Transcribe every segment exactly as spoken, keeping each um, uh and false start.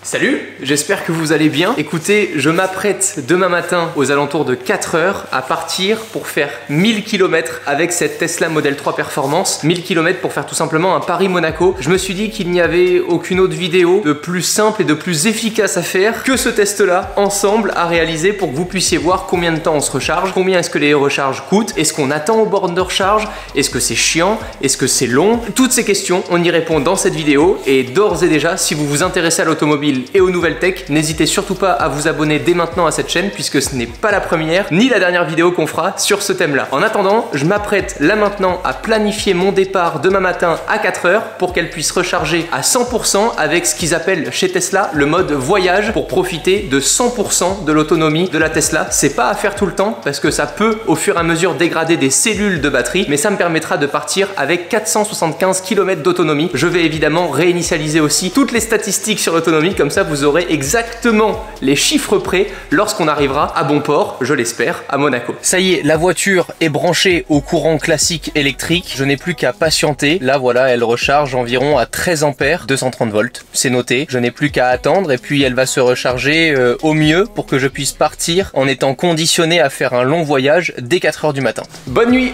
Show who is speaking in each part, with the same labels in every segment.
Speaker 1: Salut, j'espère que vous allez bien. Écoutez, je m'apprête demain matin aux alentours de quatre heures à partir pour faire mille kilomètres avec cette Tesla Model trois Performance. mille kilomètres pour faire tout simplement un Paris-Monaco. Je me suis dit qu'il n'y avait aucune autre vidéo de plus simple et de plus efficace à faire que ce test-là ensemble à réaliser pour que vous puissiez voir combien de temps on se recharge, combien est-ce que les recharges coûtent, est-ce qu'on attend aux bornes de recharge, est-ce que c'est chiant, est-ce que c'est long. Toutes ces questions, on y répond dans cette vidéo et d'ores et déjà, si vous vous intéressez à l'automobile et aux nouvelles tech, n'hésitez surtout pas à vous abonner dès maintenant à cette chaîne puisque ce n'est pas la première ni la dernière vidéo qu'on fera sur ce thème là. En attendant, je m'apprête là maintenant à planifier mon départ demain matin à quatre heures pour qu'elle puisse recharger à cent pour cent avec ce qu'ils appellent chez Tesla le mode voyage pour profiter de cent pour cent de l'autonomie de la Tesla. C'est pas à faire tout le temps parce que ça peut au fur et à mesure dégrader des cellules de batterie, mais ça me permettra de partir avec quatre cent soixante-quinze kilomètres d'autonomie. Je vais évidemment réinitialiser aussi toutes les statistiques sur l'autonomie. Comme ça, vous aurez exactement les chiffres près lorsqu'on arrivera à bon port, je l'espère, à Monaco. Ça y est, la voiture est branchée au courant classique électrique. Je n'ai plus qu'à patienter. Là, voilà, elle recharge environ à treize ampères, deux cent trente volts. C'est noté. Je n'ai plus qu'à attendre et puis elle va se recharger euh, au mieux pour que je puisse partir en étant conditionné à faire un long voyage dès quatre heures du matin. Bonne nuit!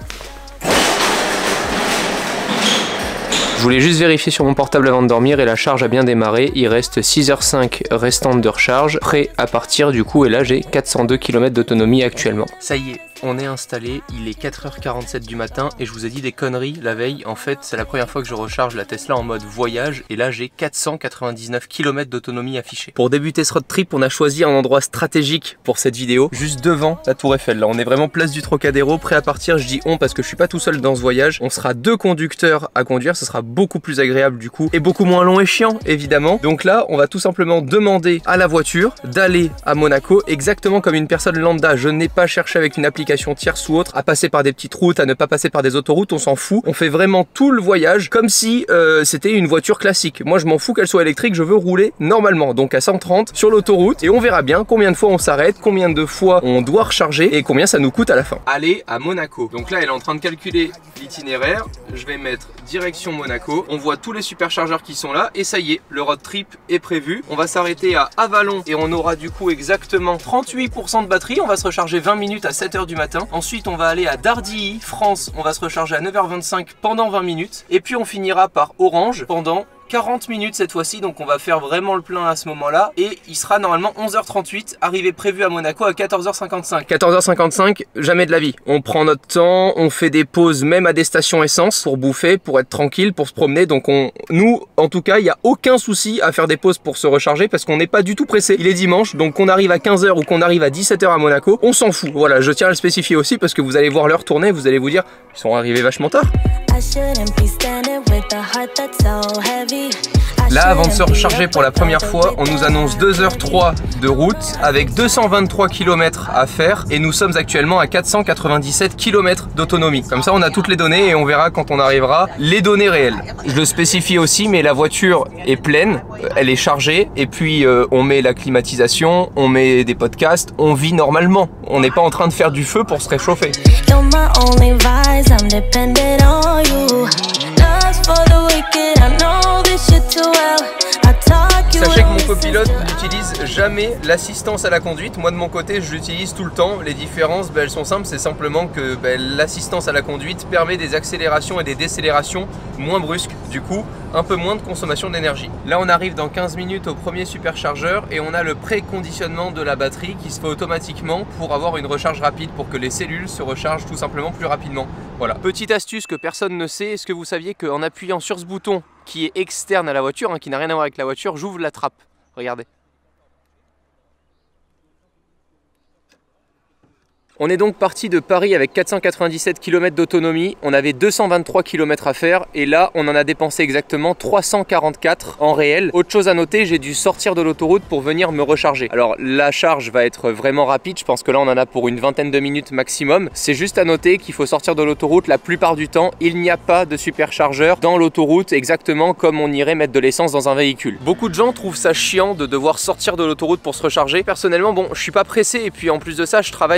Speaker 1: Je voulais juste vérifier sur mon portable avant de dormir et la charge a bien démarré. Il reste six heures cinq restantes de recharge, prêt à partir du coup et là j'ai quatre cent deux kilomètres d'autonomie actuellement. Ça y est, on est installé, il est quatre heures quarante-sept du matin et je vous ai dit des conneries la veille. En fait, c'est la première fois que je recharge la Tesla en mode voyage et là j'ai quatre cent quatre-vingt-dix-neuf kilomètres d'autonomie affichée. Pour débuter ce road trip, on a choisi un endroit stratégique pour cette vidéo, juste devant la Tour Eiffel. Là, on est vraiment place du Trocadéro, prêt à partir. Je dis on parce que je suis pas tout seul dans ce voyage. On sera deux conducteurs à conduire, ce sera beaucoup plus agréable du coup et beaucoup moins long et chiant évidemment. Donc là, on va tout simplement demander à la voiture d'aller à Monaco exactement comme une personne lambda. Je n'ai pas cherché avec une application tierce ou autre à passer par des petites routes, à ne pas passer par des autoroutes, on s'en fout. On fait vraiment tout le voyage comme si euh, c'était une voiture classique. Moi je m'en fous qu'elle soit électrique, je veux rouler normalement, donc à cent trente sur l'autoroute et on verra bien combien de fois on s'arrête, combien de fois on doit recharger et combien ça nous coûte à la fin. Aller à Monaco. Donc là elle est en train de calculer l'itinéraire, je vais mettre direction Monaco, on voit tous les superchargeurs qui sont là et ça y est, le road trip est prévu. On va s'arrêter à Avalon et on aura du coup exactement trente-huit pour cent de batterie, on va se recharger vingt minutes à sept heures du matin. Ensuite on va aller à Dardilly, France, on va se recharger à neuf heures vingt-cinq pendant vingt minutes et puis on finira par Orange pendant quarante minutes cette fois-ci, donc on va faire vraiment le plein à ce moment-là et il sera normalement onze heures trente-huit, arrivée prévue à Monaco à quatorze heures cinquante-cinq. quatorze heures cinquante-cinq, jamais de la vie. On prend notre temps, on fait des pauses même à des stations essence pour bouffer, pour être tranquille, pour se promener. Donc on, nous, en tout cas, il n'y a aucun souci à faire des pauses pour se recharger parce qu'on n'est pas du tout pressé. Il est dimanche, donc qu'on arrive à quinze heures ou qu'on arrive à dix-sept heures à Monaco, on s'en fout. Voilà, je tiens à le spécifier aussi parce que vous allez voir l'heure tourner, vous allez vous dire, ils sont arrivés vachement tard. Là, avant de se recharger pour la première fois, on nous annonce deux heures trois de route avec deux cent vingt-trois kilomètres à faire et nous sommes actuellement à quatre cent quatre-vingt-dix-sept kilomètres d'autonomie. Comme ça, on a toutes les données et on verra quand on arrivera les données réelles. Je le spécifie aussi, mais la voiture est pleine, elle est chargée et puis euh, on met la climatisation, on met des podcasts, on vit normalement. On n'est pas en train de faire du feu pour se réchauffer. Sachez que mon copilote n'utilise jamais l'assistance à la conduite. Moi de mon côté je l'utilise tout le temps. Les différences ben, elles sont simples, c'est simplement que ben, l'assistance à la conduite permet des accélérations et des décélérations moins brusques, du coup un peu moins de consommation d'énergie. Là on arrive dans quinze minutes au premier superchargeur et on a le préconditionnement de la batterie qui se fait automatiquement pour avoir une recharge rapide, pour que les cellules se rechargent tout simplement plus rapidement. Voilà. Petite astuce que personne ne sait, est-ce que vous saviez qu'en appuyant sur ce bouton qui est externe à la voiture, hein, qui n'a rien à voir avec la voiture, j'ouvre la trappe. Regardez. On est donc parti de Paris avec quatre cent quatre-vingt-dix-sept kilomètres d'autonomie, on avait deux cent vingt-trois kilomètres à faire et là on en a dépensé exactement trois cent quarante-quatre en réel. Autre chose à noter, j'ai dû sortir de l'autoroute pour venir me recharger. Alors la charge va être vraiment rapide, je pense que là on en a pour une vingtaine de minutes maximum. C'est juste à noter qu'il faut sortir de l'autoroute la plupart du temps, il n'y a pas de superchargeur dans l'autoroute exactement comme on irait mettre de l'essence dans un véhicule. Beaucoup de gens trouvent ça chiant de devoir sortir de l'autoroute pour se recharger. Personnellement bon, je suis pas pressé et puis en plus de ça je travaille sur un ordinateur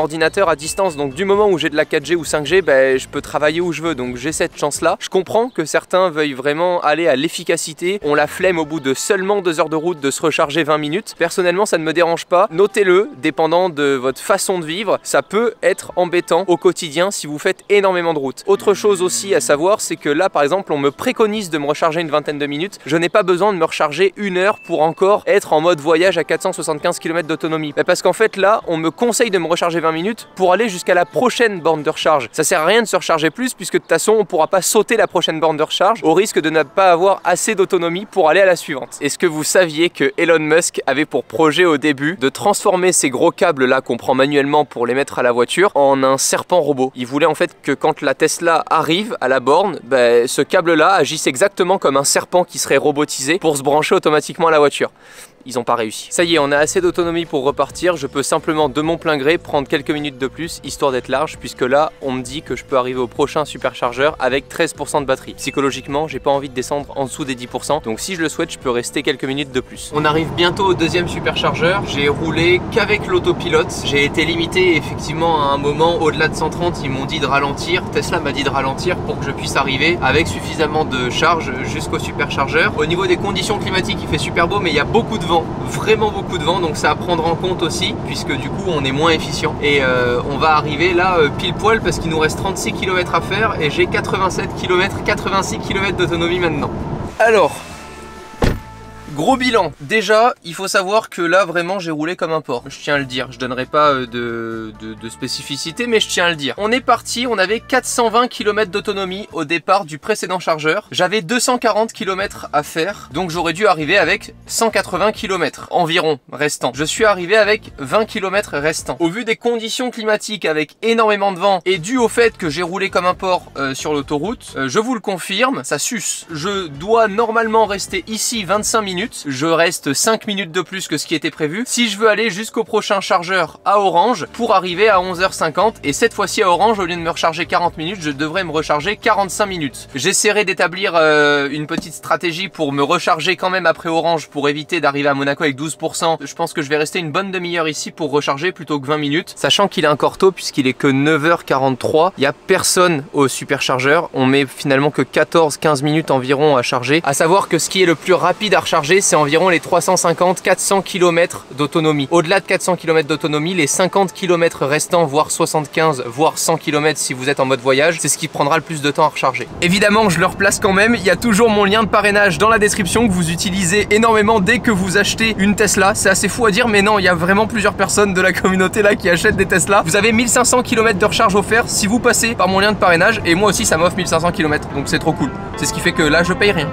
Speaker 1: ordinateur à distance, donc du moment où j'ai de la quatre G ou cinq G, ben, je peux travailler où je veux, donc j'ai cette chance là. Je comprends que certains veuillent vraiment aller à l'efficacité, on la flemme au bout de seulement deux heures de route de se recharger vingt minutes. Personnellement ça ne me dérange pas, notez-le, dépendant de votre façon de vivre, ça peut être embêtant au quotidien si vous faites énormément de route. Autre chose aussi à savoir, c'est que là par exemple on me préconise de me recharger une vingtaine de minutes, je n'ai pas besoin de me recharger une heure pour encore être en mode voyage à quatre cent soixante-quinze kilomètres d'autonomie. Ben parce qu'en fait là on me conseille de me recharger vingt minutes pour aller jusqu'à la prochaine borne de recharge. Ça sert à rien de se recharger plus puisque de toute façon on ne pourra pas sauter la prochaine borne de recharge au risque de ne pas avoir assez d'autonomie pour aller à la suivante. Est-ce que vous saviez que Elon Musk avait pour projet au début de transformer ces gros câbles là qu'on prend manuellement pour les mettre à la voiture en un serpent robot? Il voulait en fait que quand la Tesla arrive à la borne, ben, ce câble là agisse exactement comme un serpent qui serait robotisé pour se brancher automatiquement à la voiture. Ils n'ont pas réussi. Ça y est, on a assez d'autonomie pour repartir. Je peux simplement de mon plein gré prendre quelques minutes de plus, histoire d'être large, puisque là, on me dit que je peux arriver au prochain superchargeur avec treize pour cent de batterie. Psychologiquement, j'ai pas envie de descendre en dessous des dix pour cent, donc si je le souhaite, je peux rester quelques minutes de plus. On arrive bientôt au deuxième superchargeur. J'ai roulé qu'avec l'autopilote. J'ai été limité effectivement à un moment, au-delà de cent trente, ils m'ont dit de ralentir. Tesla m'a dit de ralentir pour que je puisse arriver avec suffisamment de charge jusqu'au superchargeur. Au niveau des conditions climatiques, il fait super beau, mais il y a beaucoup de vent. Vraiment beaucoup de vent, donc ça à prendre en compte aussi, puisque du coup on est moins efficient. Et euh, on va arriver là euh, pile poil parce qu'il nous reste trente-six kilomètres à faire et j'ai quatre-vingt-sept kilomètres, quatre-vingt-six kilomètres d'autonomie maintenant. Alors, gros bilan. Déjà, il faut savoir que là, vraiment, j'ai roulé comme un porc. Je tiens à le dire. Je donnerai pas euh, de, de, de spécificité, mais je tiens à le dire. On est parti, on avait quatre cent vingt kilomètres d'autonomie au départ du précédent chargeur. J'avais deux cent quarante kilomètres à faire, donc j'aurais dû arriver avec cent quatre-vingts kilomètres environ restants. Je suis arrivé avec vingt kilomètres restants. Au vu des conditions climatiques avec énormément de vent et dû au fait que j'ai roulé comme un porc euh, sur l'autoroute, euh, je vous le confirme, ça suce. Je dois normalement rester ici vingt-cinq minutes. Je reste cinq minutes de plus que ce qui était prévu si je veux aller jusqu'au prochain chargeur à Orange pour arriver à onze heures cinquante, et cette fois-ci à Orange, au lieu de me recharger quarante minutes, je devrais me recharger quarante-cinq minutes. J'essaierai d'établir euh, une petite stratégie pour me recharger quand même après Orange pour éviter d'arriver à Monaco avec douze pour cent. Je pense que je vais rester une bonne demi-heure ici pour recharger plutôt que vingt minutes, sachant qu'il est encore tôt puisqu'il est que neuf heures quarante-trois. Il n'y a personne au superchargeur, on met finalement que quatorze à quinze minutes environ à charger. À savoir que ce qui est le plus rapide à recharger, c'est environ les trois cent cinquante à quatre cents kilomètres d'autonomie. Au-delà de quatre cents kilomètres d'autonomie, les cinquante kilomètres restants, voire soixante-quinze, voire cent kilomètres si vous êtes en mode voyage, c'est ce qui prendra le plus de temps à recharger. Évidemment, je le replace quand même, il y a toujours mon lien de parrainage dans la description que vous utilisez énormément dès que vous achetez une Tesla. C'est assez fou à dire, mais non, il y a vraiment plusieurs personnes de la communauté là qui achètent des Tesla. Vous avez mille cinq cents kilomètres de recharge offerts si vous passez par mon lien de parrainage, et moi aussi ça m'offre mille cinq cents kilomètres, donc c'est trop cool. C'est ce qui fait que là, je paye rien.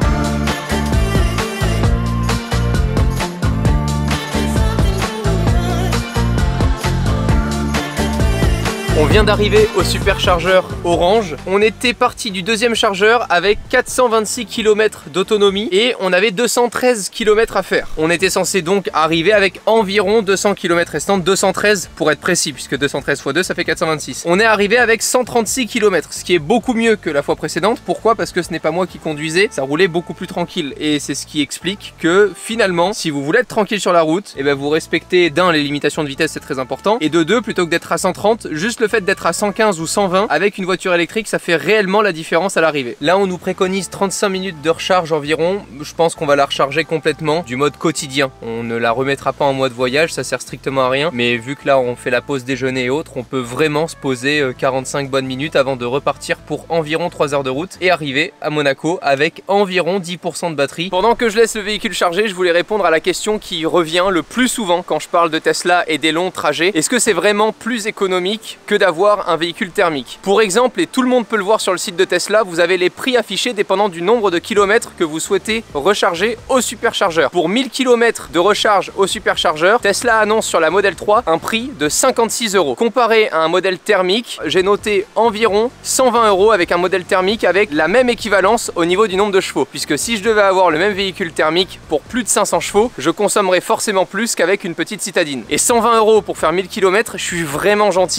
Speaker 1: On vient d'arriver au superchargeur Orange. On était parti du deuxième chargeur avec quatre cent vingt-six kilomètres d'autonomie et on avait deux cent treize kilomètres à faire. On était censé donc arriver avec environ deux cents kilomètres restants, deux cent treize pour être précis, puisque deux cent treize fois deux ça fait quatre cent vingt-six. On est arrivé avec cent trente-six kilomètres, ce qui est beaucoup mieux que la fois précédente. Pourquoi? Parce que ce n'est pas moi qui conduisais, ça roulait beaucoup plus tranquille. Et c'est ce qui explique que finalement, si vous voulez être tranquille sur la route, et ben vous respectez d'un les limitations de vitesse, c'est très important, et de deux, plutôt que d'être à cent trente, juste le fait d'être à cent quinze ou cent vingt avec une voiture électrique, ça fait réellement la différence à l'arrivée. Là on nous préconise trente-cinq minutes de recharge environ. Je pense qu'on va la recharger complètement du mode quotidien. On ne la remettra pas en mode voyage, ça sert strictement à rien, mais vu que là on fait la pause déjeuner et autres, on peut vraiment se poser quarante-cinq bonnes minutes avant de repartir pour environ trois heures de route et arriver à Monaco avec environ dix pour cent de batterie. Pendant que je laisse le véhicule chargé, je voulais répondre à la question qui revient le plus souvent quand je parle de Tesla et des longs trajets. Est-ce que c'est vraiment plus économique que d'avoir un véhicule thermique? Pour exemple, et tout le monde peut le voir sur le site de Tesla, vous avez les prix affichés dépendant du nombre de kilomètres que vous souhaitez recharger au superchargeur. Pour mille kilomètres de recharge au superchargeur, Tesla annonce sur la Model trois un prix de cinquante-six euros. Comparé à un modèle thermique, j'ai noté environ cent vingt euros avec un modèle thermique avec la même équivalence au niveau du nombre de chevaux. Puisque si je devais avoir le même véhicule thermique pour plus de cinq cents chevaux, je consommerais forcément plus qu'avec une petite citadine. Et cent vingt euros pour faire mille kilomètres, je suis vraiment gentil. Pour exemple,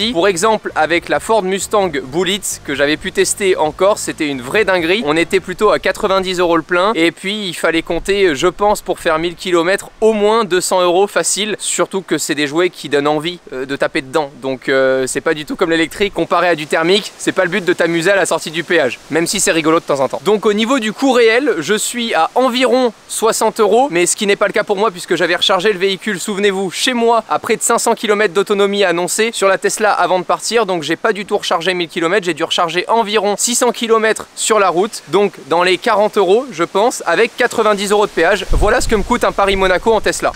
Speaker 1: Exemple avec la Ford Mustang Bullets que j'avais pu tester en Corse, c'était une vraie dinguerie. On était plutôt à quatre-vingt-dix euros le plein et puis il fallait compter, je pense, pour faire mille kilomètres au moins deux cents euros facile, surtout que c'est des jouets qui donnent envie euh, de taper dedans. Donc euh, c'est pas du tout comme l'électrique comparé à du thermique, c'est pas le but de t'amuser à la sortie du péage, même si c'est rigolo de temps en temps. Donc au niveau du coût réel, je suis à environ soixante euros, mais ce qui n'est pas le cas pour moi puisque j'avais rechargé le véhicule, souvenez-vous, chez moi à près de cinq cents kilomètres d'autonomie annoncée sur la Tesla avant de partir, donc j'ai pas du tout rechargé mille kilomètres, j'ai dû recharger environ six cents kilomètres sur la route, donc dans les quarante euros je pense, avec quatre-vingt-dix euros de péage. Voilà ce que me coûte un Paris-Monaco en Tesla.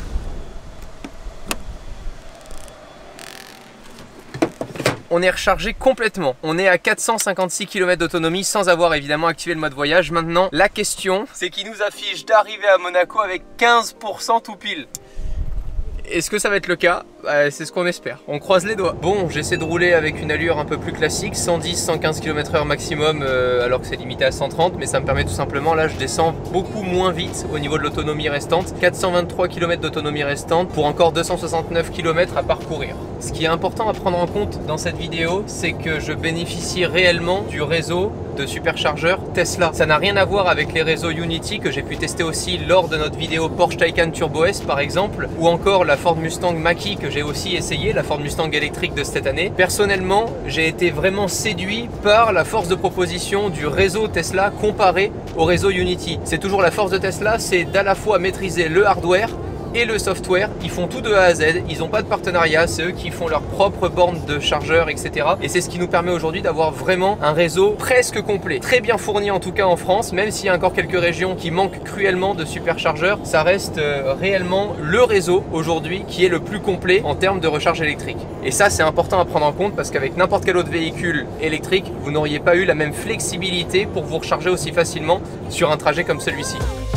Speaker 1: On est rechargé complètement. On est à quatre cent cinquante-six kilomètres d'autonomie sans avoir évidemment activé le mode voyage. Maintenant, la question, c'est qu'il nous affiche d'arriver à Monaco avec quinze pour cent tout pile. Est-ce que ça va être le cas? Bah, c'est ce qu'on espère. On croise les doigts. Bon, j'essaie de rouler avec une allure un peu plus classique, cent dix à cent quinze kilomètres heure maximum, euh, alors que c'est limité à cent trente, mais ça me permet tout simplement, là je descends beaucoup moins vite au niveau de l'autonomie restante. quatre cent vingt-trois kilomètres d'autonomie restante pour encore deux cent soixante-neuf kilomètres à parcourir. Ce qui est important à prendre en compte dans cette vidéo, c'est que je bénéficie réellement du réseau de superchargeurs Tesla. Ça n'a rien à voir avec les réseaux Unity que j'ai pu tester aussi lors de notre vidéo Porsche Taycan Turbo S par exemple, ou encore la Ford Mustang Mach-E que j'ai aussi essayé, la Ford Mustang électrique de cette année. Personnellement, j'ai été vraiment séduit par la force de proposition du réseau Tesla comparé au réseau Unity. C'est toujours la force de Tesla, c'est d'à la fois maîtriser le hardware et le software. Ils font tout de A à Z, ils n'ont pas de partenariat, c'est eux qui font leur propre borne de chargeurs, et cetera. Et c'est ce qui nous permet aujourd'hui d'avoir vraiment un réseau presque complet, très bien fourni en tout cas en France, même s'il y a encore quelques régions qui manquent cruellement de superchargeurs, ça reste euh, réellement le réseau aujourd'hui qui est le plus complet en termes de recharge électrique. Et ça c'est important à prendre en compte parce qu'avec n'importe quel autre véhicule électrique, vous n'auriez pas eu la même flexibilité pour vous recharger aussi facilement sur un trajet comme celui-ci.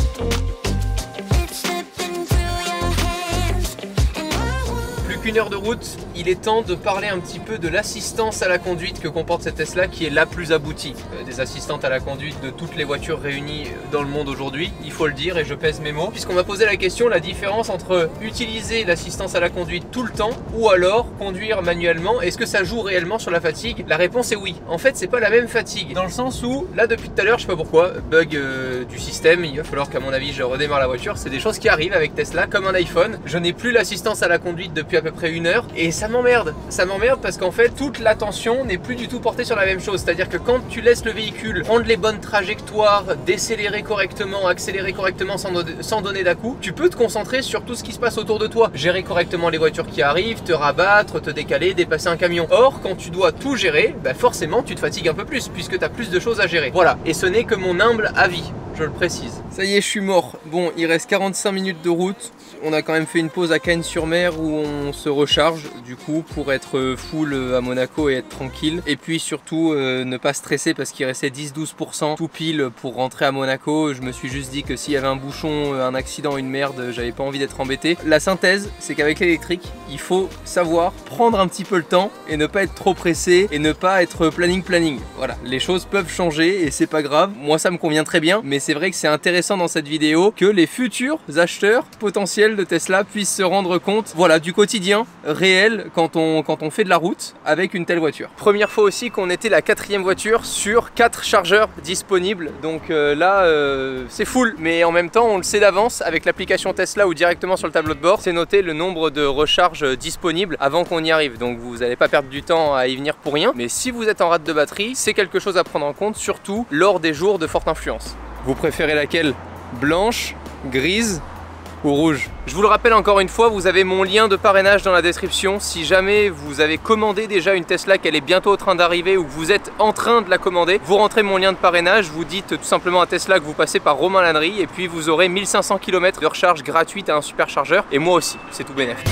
Speaker 1: Une heure de route, il est temps de parler un petit peu de l'assistance à la conduite que comporte cette Tesla qui est la plus aboutie euh, des assistantes à la conduite de toutes les voitures réunies dans le monde aujourd'hui, il faut le dire et je pèse mes mots, puisqu'on m'a posé la question, la différence entre utiliser l'assistance à la conduite tout le temps ou alors conduire manuellement, est-ce que ça joue réellement sur la fatigue? La réponse est oui. En fait c'est pas la même fatigue, dans le sens où là depuis tout à l'heure, je sais pas pourquoi, bug euh, du système, il va falloir qu'à mon avis je redémarre la voiture, c'est des choses qui arrivent avec Tesla comme un iPhone. Je n'ai plus l'assistance à la conduite depuis à peu près une heure et ça m'emmerde, ça m'emmerde parce qu'en fait toute l'attention n'est plus du tout portée sur la même chose, c'est à dire que quand tu laisses le véhicule prendre les bonnes trajectoires, décélérer correctement, accélérer correctement sans, sans donner d'à-coup, tu peux te concentrer sur tout ce qui se passe autour de toi, gérer correctement les voitures qui arrivent, te rabattre, te décaler, dépasser un camion. Or quand tu dois tout gérer, bah forcément tu te fatigues un peu plus puisque tu as plus de choses à gérer. Voilà, et ce n'est que mon humble avis, je le précise. Ça y est, je suis mort. Bon, il reste quarante-cinq minutes de route. On a quand même fait une pause à Cagnes-sur-Mer où on se recharge du coup pour être full à Monaco et être tranquille. Et puis surtout euh, ne pas stresser parce qu'il restait dix à douze pour cent tout pile pour rentrer à Monaco. Je me suis juste dit que s'il y avait un bouchon, un accident, une merde, j'avais pas envie d'être embêté. La synthèse, c'est qu'avec l'électrique, il faut savoir prendre un petit peu le temps et ne pas être trop pressé et ne pas être planning planning. Voilà, les choses peuvent changer et c'est pas grave. Moi ça me convient très bien, mais c'est vrai que c'est intéressant dans cette vidéo que les futurs acheteurs potentiels de Tesla puissent se rendre compte, voilà, du quotidien réel quand on, quand on fait de la route avec une telle voiture. Première fois aussi qu'on était la quatrième voiture sur quatre chargeurs disponibles, donc euh, là euh, c'est full, mais en même temps on le sait d'avance avec l'application Tesla ou directement sur le tableau de bord, c'est noté le nombre de recharges disponibles avant qu'on y arrive, donc vous n'allez pas perdre du temps à y venir pour rien, mais si vous êtes en rate de batterie, c'est quelque chose à prendre en compte, surtout lors des jours de forte influence. Vous préférez laquelle? Blanche, grise ou rouge? Je vous le rappelle encore une fois, vous avez mon lien de parrainage dans la description. Si jamais vous avez commandé déjà une Tesla, qu'elle est bientôt en train d'arriver ou que vous êtes en train de la commander, vous rentrez mon lien de parrainage, vous dites tout simplement à Tesla que vous passez par Romain Lannery et puis vous aurez mille cinq cents kilomètres de recharge gratuite à un superchargeur et moi aussi, c'est tout bénef.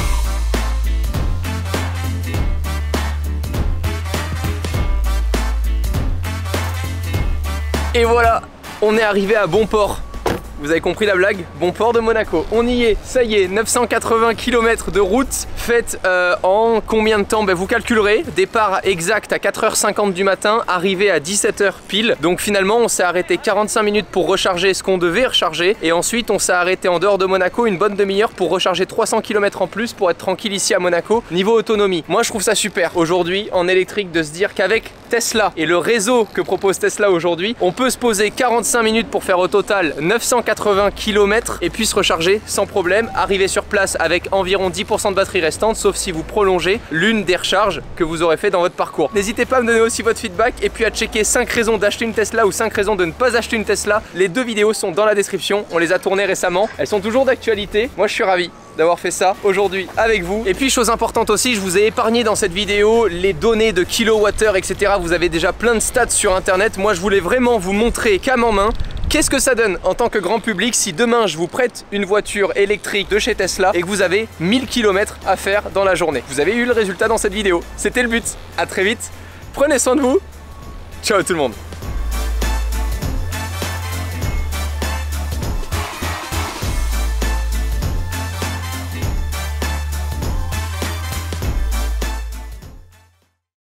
Speaker 1: Et voilà, on est arrivé à bon port. vous avez compris la blague? Bon port de Monaco, on y est, ça y est, neuf cent quatre-vingts kilomètres de route faite euh, en combien de temps? Ben, vous calculerez, départ exact à quatre heures cinquante du matin, arrivé à dix-sept heures pile. Donc finalement on s'est arrêté quarante-cinq minutes pour recharger ce qu'on devait recharger et ensuite on s'est arrêté en dehors de Monaco une bonne demi-heure pour recharger trois cents kilomètres en plus pour être tranquille ici à Monaco. Niveau autonomie, moi je trouve ça super aujourd'hui en électrique de se dire qu'avec Tesla et le réseau que propose Tesla aujourd'hui, on peut se poser quarante-cinq minutes pour faire au total neuf cent quatre-vingts kilomètres et puis se recharger sans problème, arriver sur place avec environ dix pour cent de batterie restante, sauf si vous prolongez l'une des recharges que vous aurez fait dans votre parcours. N'hésitez pas à me donner aussi votre feedback et puis à checker cinq raisons d'acheter une Tesla ou cinq raisons de ne pas acheter une Tesla. Les deux vidéos sont dans la description, on les a tournées récemment, elles sont toujours d'actualité. Moi je suis ravi d'avoir fait ça aujourd'hui avec vous. Et puis chose importante aussi, je vous ai épargné dans cette vidéo les données de kilowattheure, et cetera. Vous avez déjà plein de stats sur internet. Moi je voulais vraiment vous montrer cam en main qu'est-ce que ça donne en tant que grand public si demain je vous prête une voiture électrique de chez Tesla et que vous avez mille kilomètres à faire dans la journée. Vous avez eu le résultat dans cette vidéo, c'était le but. À très vite, prenez soin de vous, ciao tout le monde.